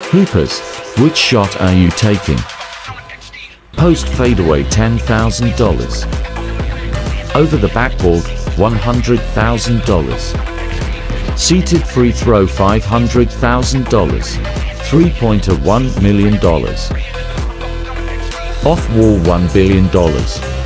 Hoopers, which shot are you taking? Post fadeaway $10,000. Over the backboard $100,000. Seated free throw $500,000. Three-pointer $1 million. Off wall $1 billion.